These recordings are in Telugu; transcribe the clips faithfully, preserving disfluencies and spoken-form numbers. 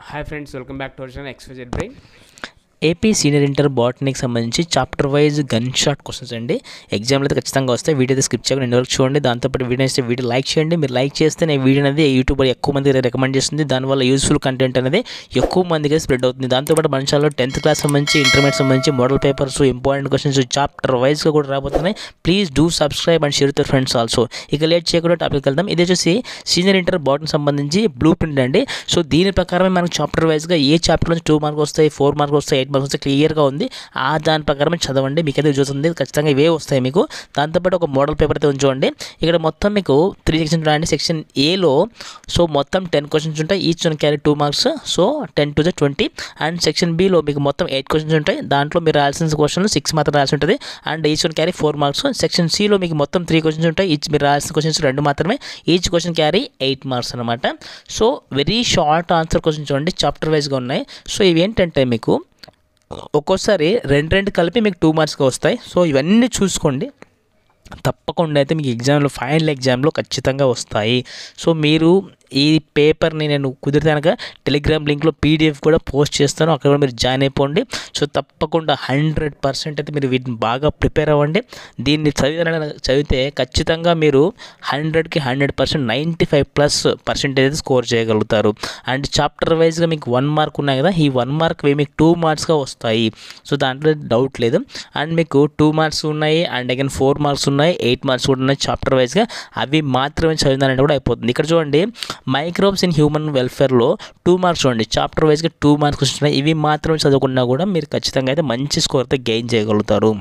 Hi friends, welcome back to our channel X Y Z brain. AP senior inter బాటనీకి సంబంధించి chapter wise gun shot questions అండి. ఎగ్జామ్లో అయితే ఖచ్చితంగా వస్తాయి. వీడియో అయితే స్కిప్ చేయకుండా ఎండ్ వరకు చూడండి. దాంతోపాటు వీడియో అయితే వీడియో లైక్ చేయండి. మీరు లైక్ చేస్తే నేను వీడియో అనేది యూట్యూబ్ ఎక్కువ మందికి రికమెండ్ చేస్తుంది. దానివల్ల యూస్ఫుల్ కంటెంట్ అనేది ఎక్కువ మందికి స్ప్రెడ్ అవుతుంది. దాంతోపాటు మన ఛానల్లో టెన్త్ క్లాస్ సంబంధించి ఇంటర్మీడియట్ సంబంధించి model papers, important questions chapter వైజ్గా కూడా రాబోతున్నాయి. Please do subscribe and share తో ఫ్రెండ్స్ ఆల్సో. ఇక లేట్ చేయకుండా టాపిక్ వెళ్దాం. ఇది వచ్చేసి సీనియర్ ఇంటర్ బాటనీ సంబంధించి బ్లూ ప్రింట్ అండి. సో దీని ప్రకారమే మనకు చాప్టర్ వైజ్గా ఏ చాప్టర్ నుంచి టూ మార్క్స్ వస్తాయి, ఫోర్ మార్క్స్ వస్తాయి, ఎయిట్ మార్క్స్ వస్తాయి క్లియర్గా ఉంది. ఆ దాని ప్రకారం చదవండి, మీకు అయితే చూస్తుంది ఖచ్చితంగా ఇవే వస్తాయి మీకు. దాంతోపాటు ఒక మోడల్ పేపర్ అయితే ఉంచుకోండి. ఇక్కడ మొత్తం మీకు త్రీ సెక్షన్స్ ఉంటాయండి. సెక్షన్ ఏలో సో మొత్తం టెన్ క్వశ్చన్స్ ఉంటాయి. Each one carry two marks, so ten to the twenty. And section బిలో మీకు మొత్తం ఎయిట్ క్వశ్చన్స్ ఉంటాయి. దాంట్లో మీరు రాయాల్సిన క్వశ్చన్లు సిక్స్ మాత్రం రాయాల్సి ఉంటుంది. And each one carry four marks. Section సిలో మీకు మొత్తం త్రీ క్వశ్చన్స్ ఉంటాయి. ఈచ్ మీరు రాయాల్సిన క్వశ్చన్స్ రెండు మాత్రమే. Each question carry eight marks అనమాట. So very short answer questions చూడండి, చాప్టర్ వైజ్గా ఉన్నాయి. సో ఇవి ఏంటంటే మీకు ఒక్కోసారి రెండు రెండు కలిపి మీకు టూ మార్క్స్గా వస్తాయి. సో ఇవన్నీ చూసుకోండి, తప్పకుండా అయితే మీకు ఎగ్జామ్లో ఫైనల్ ఎగ్జామ్లో ఖచ్చితంగా వస్తాయి. సో మీరు ఈ పేపర్ని నేను కుదిరితే కనుక టెలిగ్రామ్ లింక్లో పీడిఎఫ్ కూడా పోస్ట్ చేస్తాను, అక్కడ కూడా మీరు జాయిన్ అయిపోండి. సో తప్పకుండా హండ్రెడ్ పర్సెంట్ అయితే మీరు వీటిని బాగా ప్రిపేర్ అవ్వండి. దీన్ని చదివిన చదివితే ఖచ్చితంగా మీరు హండ్రెడ్కి hundred percent ninety five plus percentage అయితే స్కోర్ చేయగలుగుతారు. అండ్ చాప్టర్ వైజ్గా మీకు వన్ మార్క్ ఉన్నాయి కదా, ఈ వన్ మార్క్ మీకు టూ మార్క్స్గా వస్తాయి. సో దాంట్లో డౌట్ లేదు. అండ్ మీకు టూ మార్క్స్ ఉన్నాయి, అండ్ అగైన్ ఫోర్ మార్క్స్ ఉన్నాయి, ఎయిట్ మార్క్స్ కూడా ఉన్నాయి చాప్టర్ వైజ్గా. అవి మాత్రమే చదివినారంటే కూడా అయిపోతుంది. ఇక్కడ చూడండి, మైక్రోబ్స్ ఇన్ హ్యూమన్ వెల్ఫేర్లో టూ మార్క్స్ చూడండి, చాప్టర్ వైజ్గా టూ మార్క్స్ వస్తున్నాయి. ఇవి మాత్రమే చదువుకున్నా కూడా మీరు ఖచ్చితంగా అయితే మంచి స్కోర్ అయితే గెయిన్ చేయగలుగుతారు.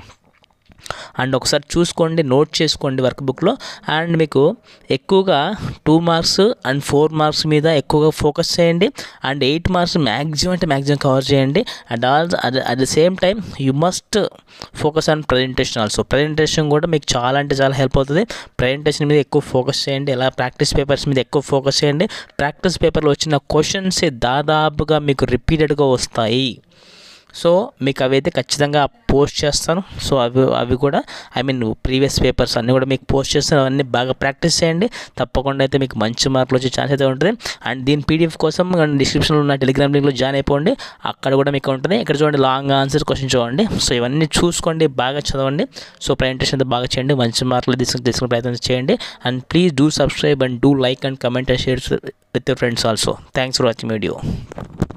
అండ్ ఒకసారి చూసుకోండి, నోట్ చేసుకోండి వర్క్ బుక్లో. అండ్ మీకు ఎక్కువగా two marks and four marks మీద ఎక్కువగా ఫోకస్ చేయండి. అండ్ ఎయిట్ మార్క్స్ మ్యాక్సిమం అంటే మ్యాక్సిమం కవర్ చేయండి. And all at the same time you must focus on presentation also. Presentation కూడా మీకు చాలా అంటే చాలా హెల్ప్ అవుతుంది. ప్రజెంటేషన్ మీద ఎక్కువ ఫోకస్ చేయండి. ఎలా ప్రాక్టీస్ పేపర్స్ మీద ఎక్కువ ఫోకస్ చేయండి. ప్రాక్టీస్ పేపర్లో వచ్చిన క్వశ్చన్స్ దాదాపుగా మీకు రిపీటెడ్గా వస్తాయి. సో మీకు అవి అయితే ఖచ్చితంగా పోస్ట్ చేస్తాను. సో అవి అవి కూడా ఐ మీన్ ప్రీవియస్ పేపర్స్ అన్నీ కూడా మీకు పోస్ట్ చేస్తాను. అవన్నీ బాగా ప్రాక్టీస్ చేయండి, తప్పకుండా అయితే మీకు మంచి మార్కులు వచ్చే ఛాన్స్ అయితే ఉంటుంది. అండ్ దీని పీడిఎఫ్ కోసం డిస్క్రిప్షన్లో ఉన్న టెలిగ్రామ్ లింక్లో జాయిన్ అయిపోండి, అక్కడ కూడా మీకు ఉంటుంది. ఇక్కడ చూడండి, లాంగ్ ఆన్సర్ క్వశ్చన్ చూడండి. సో ఇవన్నీ చూసుకోండి, బాగా చదవండి. సో ప్రజెంటేషన్ అయితే బాగా చేయండి, మంచి మార్కులు తీసుకుని తీసుకునే ప్రయత్నం చేయండి. And please do subscribe and do like and comment and share with your friends also. Thanks for watching video.